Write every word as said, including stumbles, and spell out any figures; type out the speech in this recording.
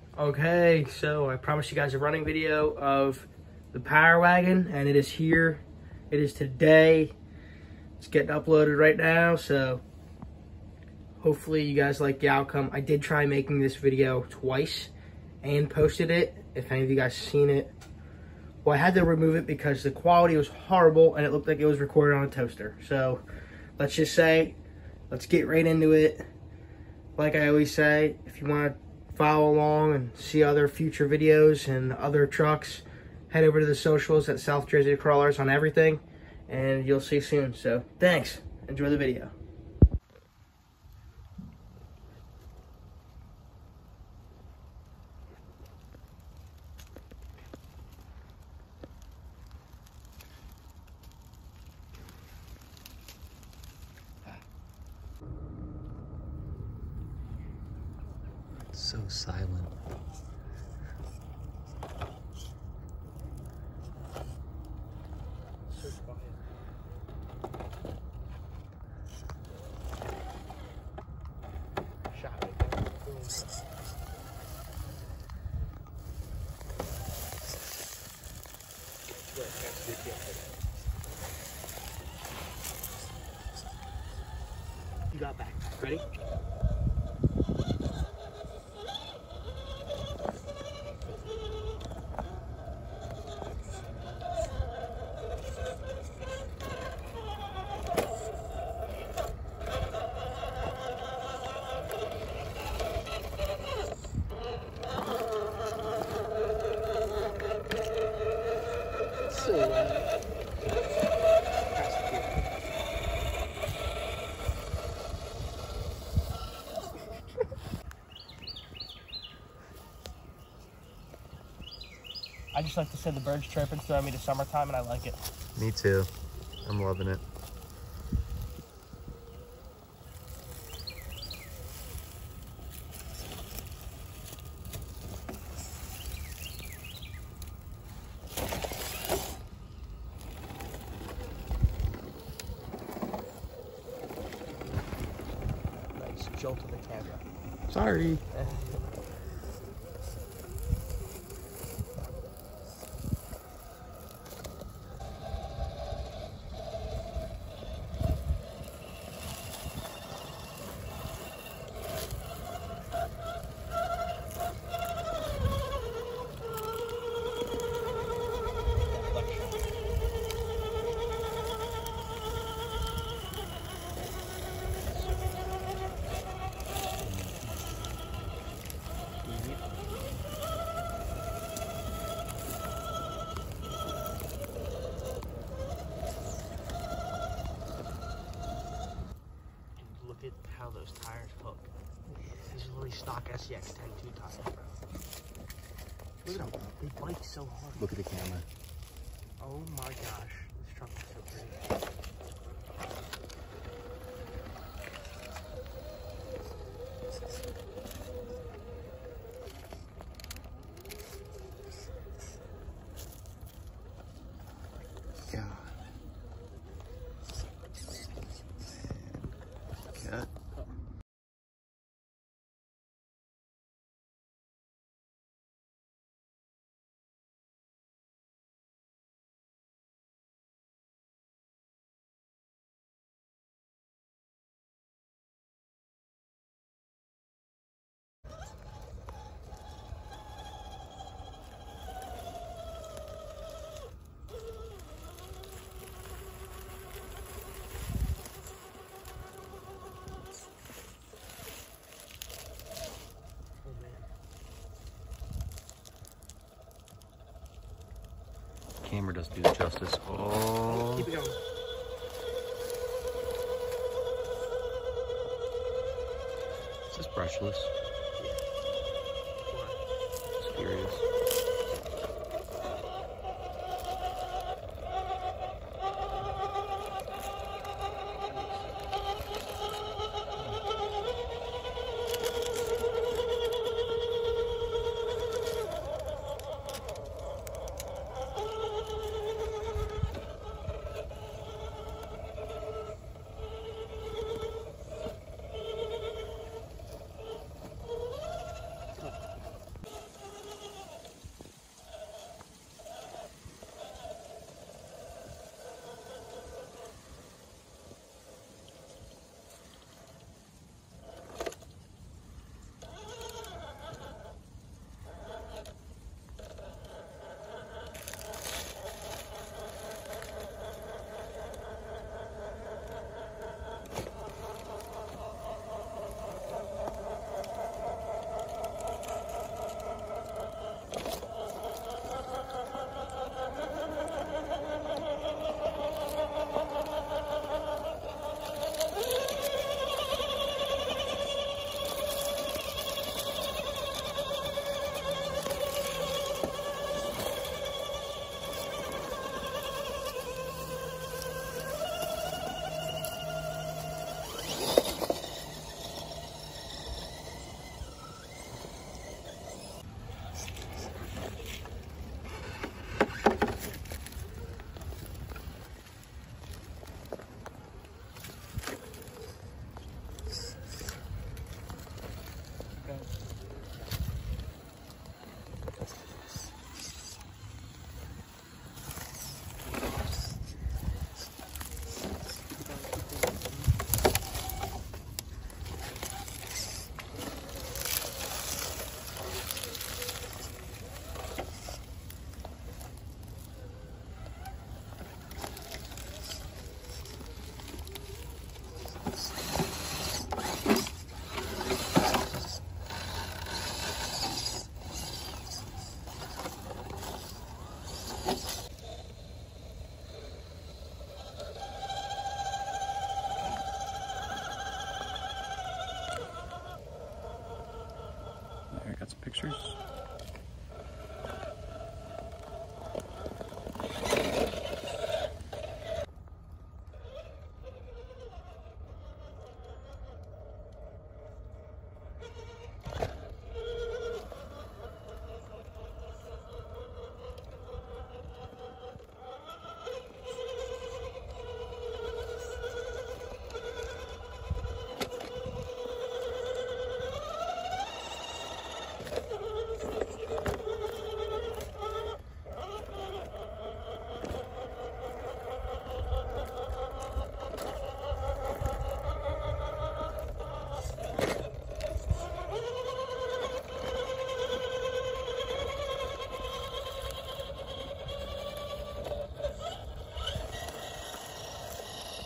Okay, so I promised you guys a running video of the Power Wagon, and it is here. It is today. It's getting uploaded right now, so hopefully you guys like the outcome. I did try making this video twice and posted it, if any of you guys seen it. Well, I had to remove it because the quality was horrible and it looked like it was recorded on a toaster. So let's just say, let's get right into it. Like I always say, if you want to follow along and see other future videos and other trucks, head over to the socials at South Jersey Crawlers on everything, and you'll see soon. So thanks. Enjoy the video. So silent. So quiet. Shot right there. Boom. You got back. Ready? So, uh, I just like to say the birds chirping throw me to summertime, and I like it. Me too. I'm loving it. Nice jolt to the camera. Sorry. Look at how those tires hook. These are literally stock S C X ten two tires, bro. Look at them. They bite so hard. Look at the camera. Oh my gosh. This truck is so pretty. God. Cat. Camera doesn't do it justice. Oh. Keep it going. Is this brushless? Just curious. pictures.